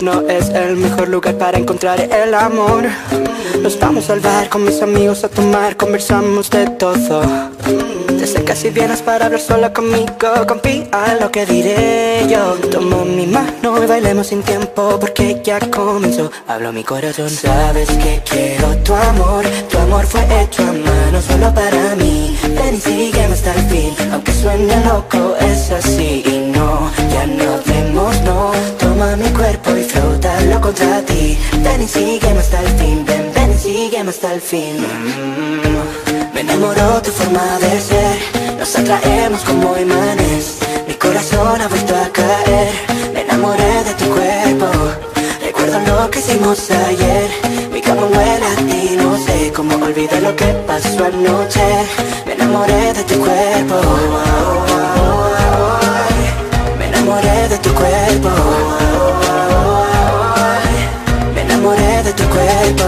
ciudad no es el mejor lugar para encontrar el amor. Nos vamos al bar con mis amigos a tomar, conversamos de todo. Te acercas si vienes para hablar sola conmigo, confía en lo que diré yo. Toma mi mano y bailemos sin tiempo porque ya comenzó. Hablo mi corazón. Sabes que quiero tu amor fue hecho a mano solo para mí. Ven y sígueme hasta el fin, aunque suene loco es así. Y no, ya no vemos, no. Toma mi cuerpo y frótalo contra ti. Ven y sígueme hasta el fin, ven y sígueme hasta el fin. Me enamoró tu forma de ser, nos atraemos como imanes. Mi corazón ha vuelto a caer, me enamoré de tu cuerpo. Recuerdo lo que hicimos ayer, mi cama huele a ti, no sé cómo olvidar lo que pasó anoche. Me enamoré de tu cuerpo, me enamoré de tu cuerpo, me enamoré de tu cuerpo,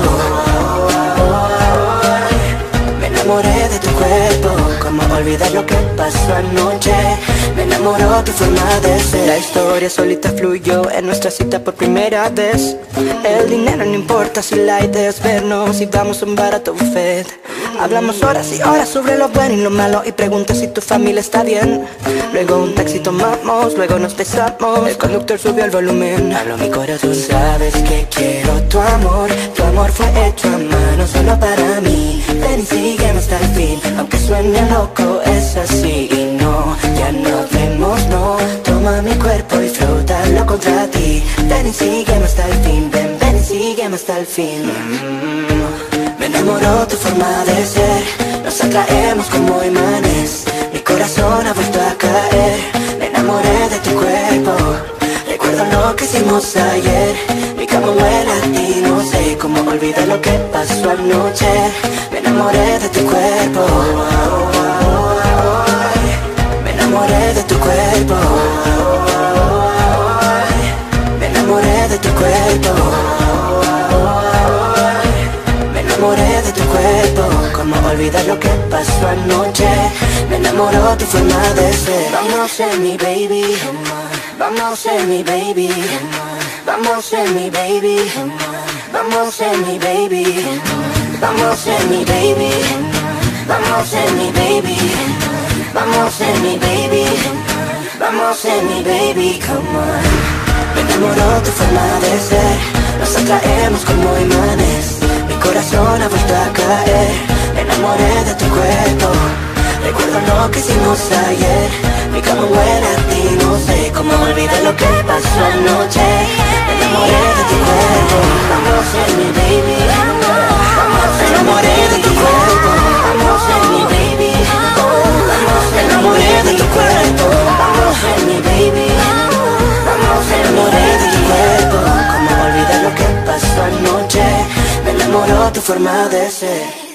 me enamoré de tu cuerpo. Cómo olvidar lo que pasó anoche. Me enamoró tu forma de ser. La historia solita fluyó en nuestra cita por primera vez. El dinero no importa si la idea es vernos y vamos a un barato buffet. Hablamos horas y horas sobre lo bueno y lo malo y preguntas si tu familia está bien. Luego un taxi tomamos, luego nos besamos. El conductor subió el volumen. Hablo mi corazón. Sabes que quiero tu amor fue hecho a mano solo para mí. Ven y sígueme hasta el fin, aunque suene loco es así. Y no, ya no vemos, no. Toma mi cuerpo y frótalo contra ti. Ven y sígueme hasta el fin, ven y sígueme hasta el fin. Me enamoró tu forma de ser, nos atraemos como imanes. Mi corazón ha vuelto a caer, me enamoré de tu cuerpo. Recuerdo lo que hicimos ayer, mi cama huele a ti, no sé cómo olvidar lo que pasó anoche. Me enamoré de tu cuerpo, me enamoré de tu cuerpo, me enamoré de tu cuerpo, me enamoré de tu cuerpo. Cómo olvidar lo que pasó anoche. Me enamoró tu forma de ser. Vamos a ser mi baby, vamos a ser mi baby, vamos a ser mi baby, vamos a ser mi baby, vamos a ser mi baby, vamos a ser mi baby, vamos a ser mi baby, vamos a ser mi baby, come on. Me enamoró tu forma de ser, nos atraemos como imanes. Mi corazón ha vuelto a caer, me enamoré de tu cuerpo. Recuerdo lo que hicimos ayer, mi cama huele a ti, no sé cómo olvidar lo que pasó anoche. Me enamoré de tu cuerpo, vamos a ser mi baby, me enamoré de tu cuerpo, vamos a ser mi baby, me enamoré de tu cuerpo, vamos a ser mi baby, me enamoré de tu cuerpo. Cómo olvidar lo que pasó anoche. Me enamoró tu forma de ser.